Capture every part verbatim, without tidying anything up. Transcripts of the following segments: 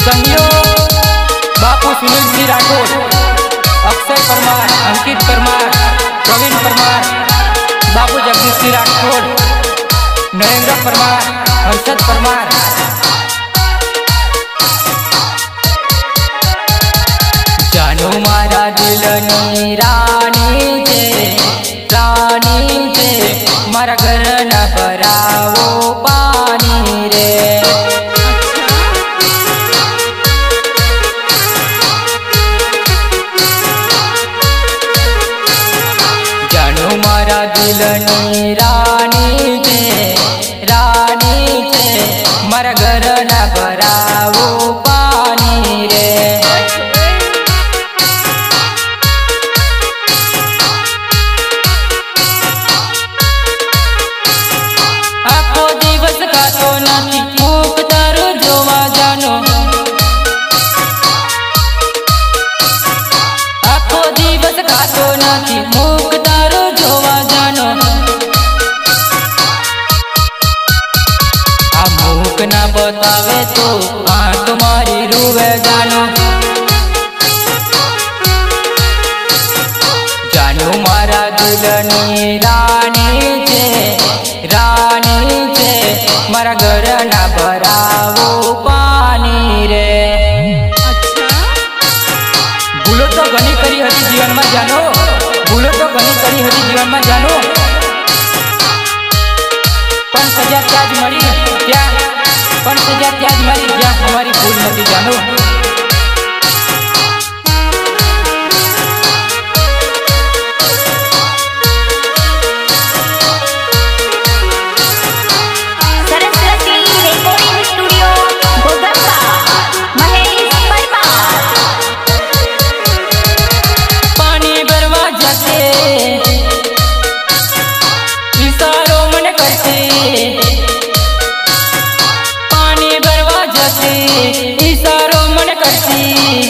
सहयोग बापू सुनील सिंह राठौर, अक्षय परमार, अंकित परमार, प्रवीण परमार, बापू जगदीश सिंह राठौर, नरेंद्र परमार, हर्षद परमार। जानो मारा दिलनी रानी जे रानी जे मारा घर न भरावो पानी रे। जानो मारा दिलनी रानी जे रानी जे मारा घर न भरावो पानी रे। ना बतावे तो आँख मारी रूवे जानो जानो मारा दिलनी रानी जे रानी जे मारा घर ना भरावो पानी रे। अच्छा भूलो तो घनी करी हती जीवन में जानो भूलो तो घनी करी हती जीवन में जानो पण सजा त्याज मरी क्या पण सजा त्याज मारी क्या हमारी भूल नहीं जानो। Saraswati recording studio Gogamba Mahesh Parmar. पानी भरवा जाते इशारों मन करते इशारों मन करती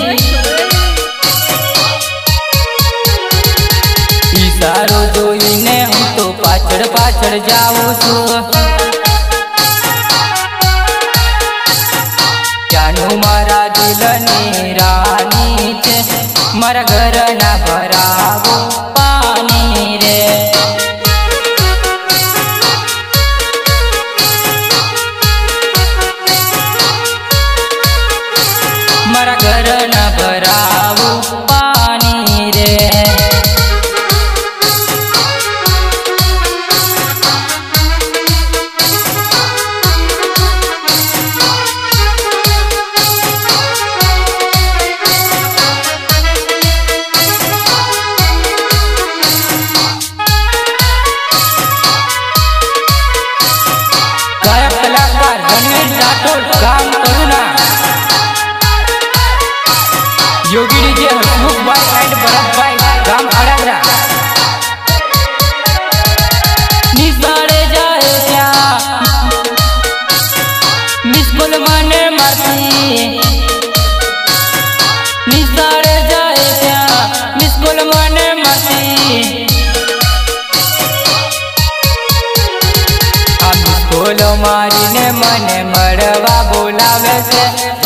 इशारों जोईने हूँ तो पाछड़ पाछड़ जाऊँ छू। जानो मारा दिलनी रानी छे मारा घर ना भरावो पानी रे। मारा घर न भरावो पानी रे। गायक कलाकार रणवीर राठौर काम करुणा योगी डीजे हसमुख भाई एंड भरत भाई गाम अड़ागरा। निसाड़े जाए क्या मिसकुल माने मारती निसाड़े जाए क्या मिसकुल माने मारती आ मिसकुल मारीने मने मरवा बोलावे से।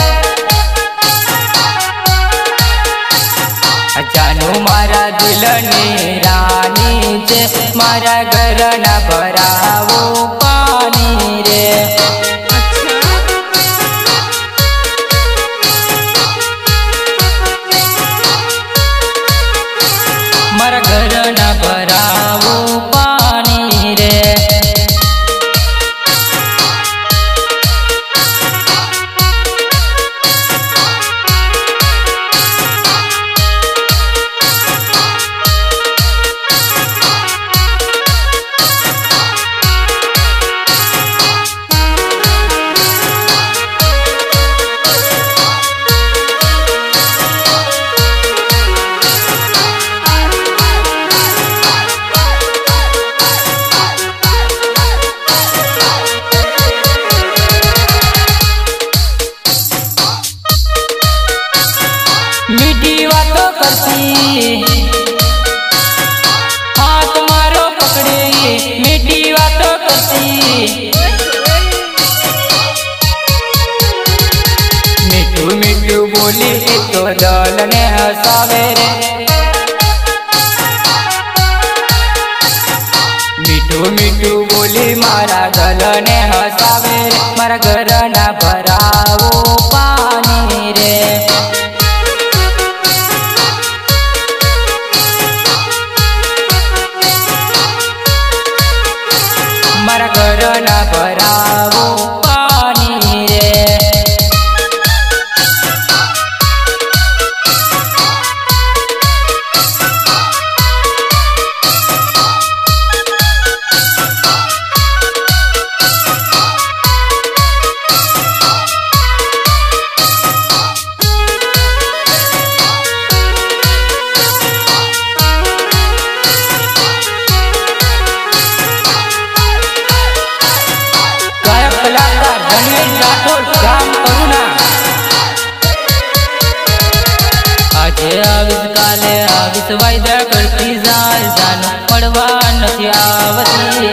जानो मारा दिलनी रानी जे मारा घर न भरावो पानी रे। मारा घर न भरावो पानी रे। મીઠું મીઠું બોલી એ તો દલને હસાવે રે, મીઠું મીઠું બોલી મારા દલને હસાવે રે, મારા ઘરના ભરાવો પાણી રે, મારા ઘરના ભરાવો પાણી રે, આજે આવીશ કાલે આવીશ વાયદા કરતી જાય, જાનું મળવા નથી આવતી,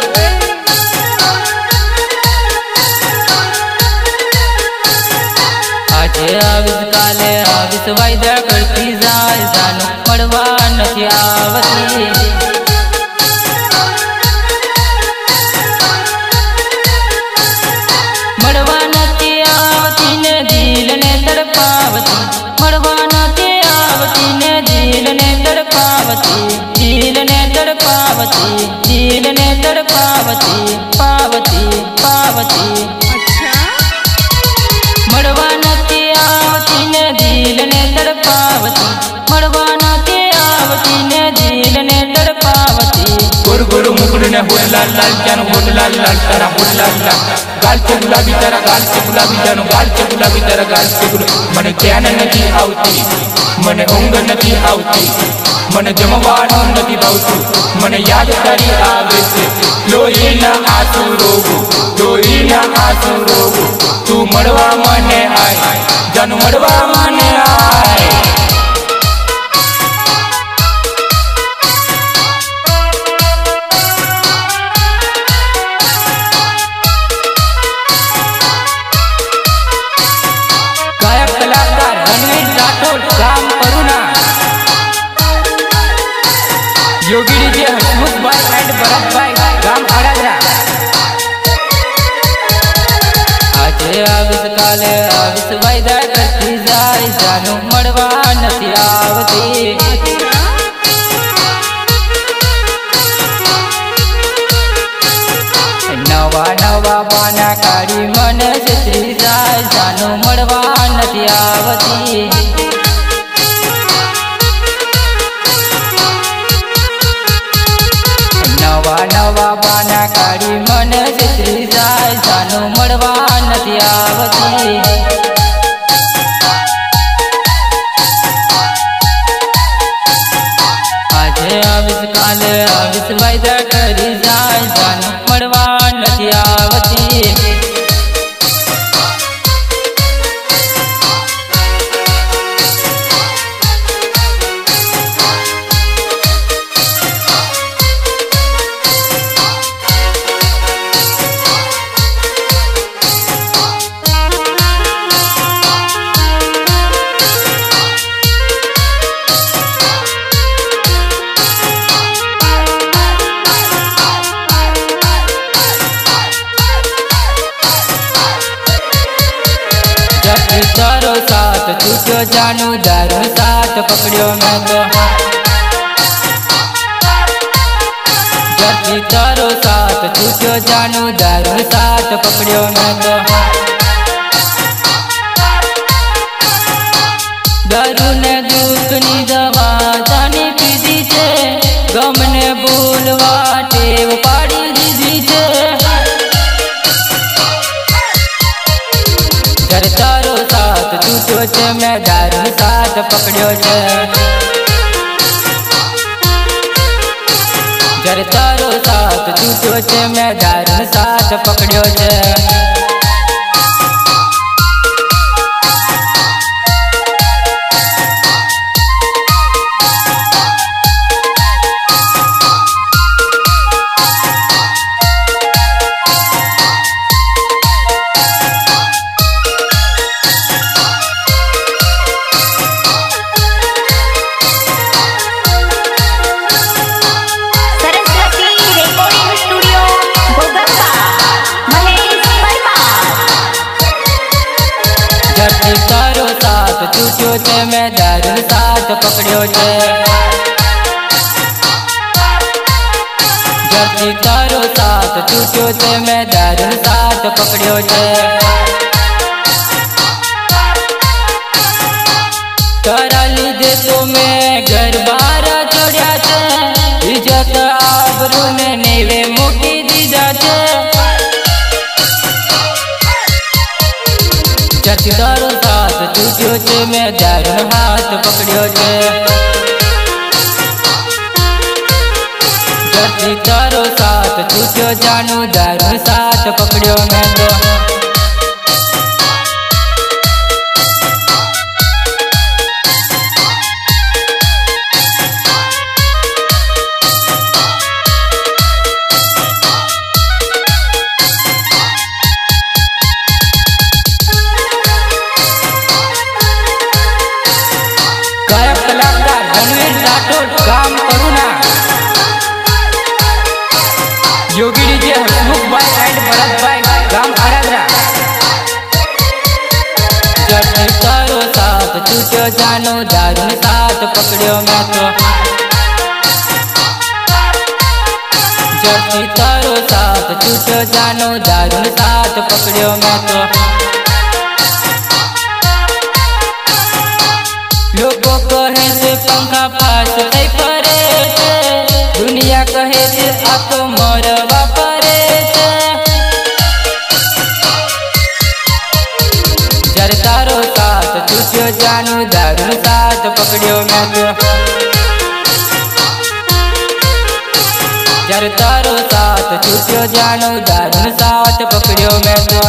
આજે આવીશ કાલે આવીશ વાયદા કરતી જાય, જાનું મળવા નથી આવતી, મળવા નથી આવતી ને દિલને તડપાવતી, મળવા નથી આવતી ને દિલને તડપાવતી, દિલને તડપાવતી, દિલને તડપાવતી, પાવતી પાવતી, મળવા નથી આવતી ને દિલને તડપાવતી, મળવા નથી આવતી ને દિલને તડપાવતી, गोरु गोरु मुकुट ने होठ लाल लाल जानो होठ लाल लाल तारा होठ लाल लाल गाल से गुलाबी तारा गाल से गुलाबी जानो गाल से गुलाबी तारा गाल से गुलाबी मने ध्यान नहीं आवती, मने ઊંઘ नहीं आवती, मने जमવાનું नहीं ભાવતું, મને યાદ તારી આવે છે, લોહીના આંસુ રોવું, લોહીના આંસુ રોવું, તું મળવા મને આય, જાનું મળવા મને આય, योगी डीजे हसमुख भाई एंड भरत भाई गाम अड़ादरा। आज आविस काले आविस वायदा करती जाय, जानू मळवा नथी आवती, नवा नवा बाना काढी मन छेतरी जाय, जानू मळवा नथी आवती, नवा नवा बाना काढी मन छेतरी जाय, जानू मळवा नथी आवती, આજે આવીશ કાલે આવીશ વાયદા કરી જાય, जानू मळवा नथी आवती, तारो साथ छूटो जानू दारू साथ पकड़ियो मैं तो, जब तारो साथ छूटो जानू दारू साथ पकड़ियो मैं तो, दारू ने दुख नी दवा जानी पीधी छे, गम ने भूलवा टेव पाड़ी दीधी छे, जर तारो साथ छूटो छे मैं दारू साथ पकड़ियो छे, जर तारो साथ छूटो छे मैं दारू साथ पकड़ियो छे, जबकि तारो साथ छूट्यो छे मैं दारू साथ पकड़्यो छे। जबकि तारो साथ छूट्यो छे मैं दारू साथ पकड़्यो छे। तारा लीधे तो मैं घर बार छोड़्या छे, इज्जत आबरू ने नीवे मूकी दीधा छे। जबकि तारो साथ छूट्यो छे मैं दारू हाथ पकड़्यो छे। जबकि तारो साथ छूट्यो जानू दारू साथ पकड़्यो मैं तो। गायक कलाकार रणवीर राठौड़ काम करुणा, योगी डीजे हसमुख भाई एंड भरत भाई गाम आराधना। जबकि तारो साथ छूट्यो जानो दारू साथ पकड़्यो मैं तो। जबकि तारो साथ छूट्यो जानो दारू साथ पकड़्यो मैं तो। लोगों कहे से पंखा पास थई परे छे, दुनिया कहे से आ तो मरवा परे छे। जर तारो साथ छूट्यो जानू दारू साथ पकड़्यो मैं तो। जर तारो साथ छूट्यो जानू दारू साथ पकड़्यो मैं तो।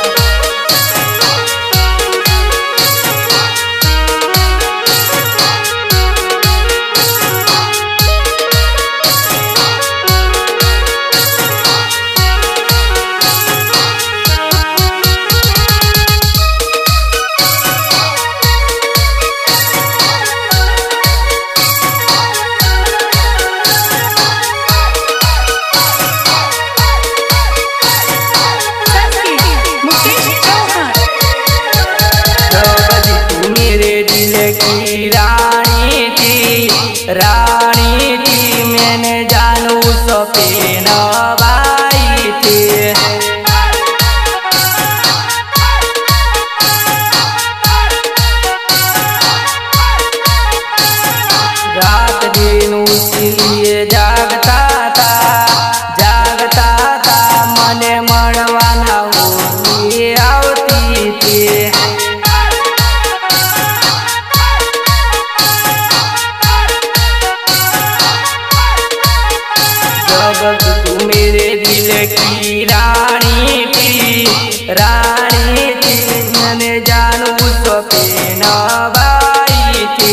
रानी थी मैंने जानू सपन बाई थी। रात दिन उसके लिए जागता था जागता था मने मड़वाना होली आवती थी। जब तू मेरे दिल की रानी थी रानी थी मैंने जानू सपन बाई थी।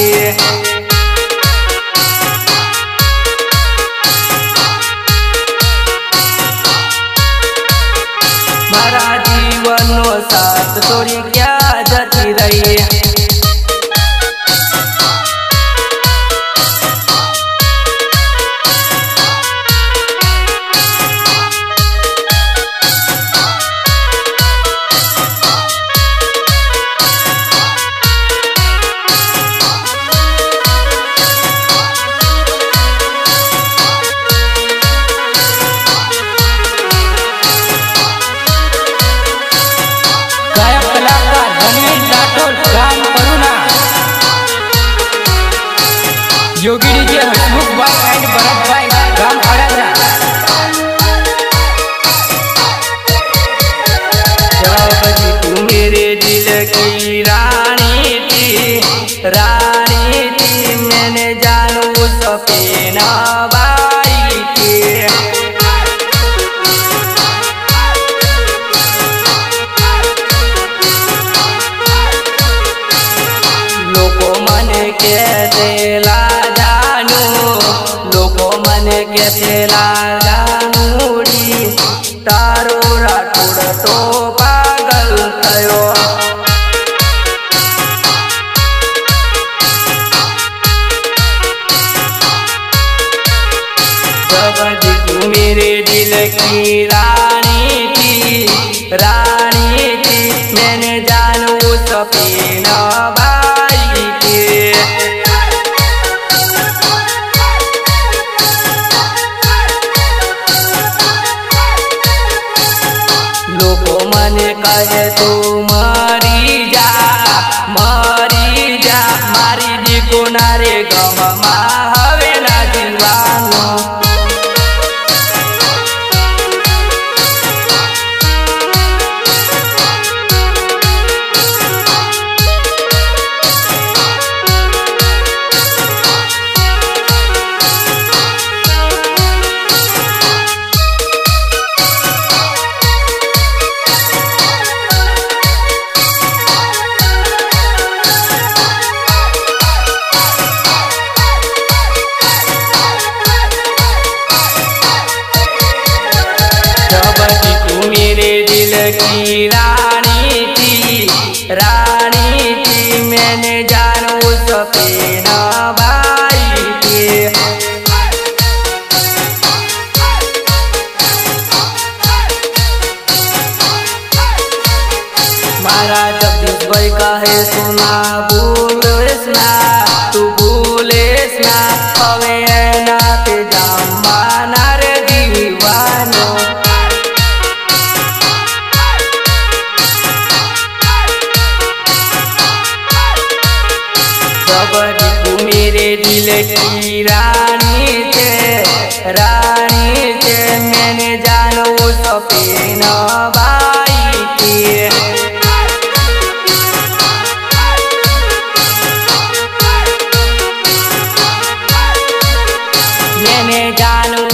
मारा जीवन साथ तोड़ी क्या जती रही। गायक कलाकार रणवीर राठौड़ काम करुणा, योगी डीजे हसमुख भाई एंड भरत भाई गाम आराधना। जब तू मेरे दिल की रानी थी रानी थी मैंने जानू सपन बाई थी। लोको मन के तेला जानू लोको मन के तेला जानूड़ी तारो राठौड़ तो पागल थयो। जब तू मेरे दिल की रानी थी रानी थी मैंने जानू सपीन बाई के। लोको मने कहे तू मरी जा मरी जा मारी दी कोनारे गम मा हवे ना जीवानो। मेरे दिल की रानी थी रानी थी मैंने जानू सपीन बाई के। मारा जगदीश भाई कहे सुना भूलेस ना तू भूलेस ना हवे ना ते जमाना रे दीवानो। तू मेरे दिल की रानी थे रानी थे मैंने जानू सपीन बाई की। मैंने जानू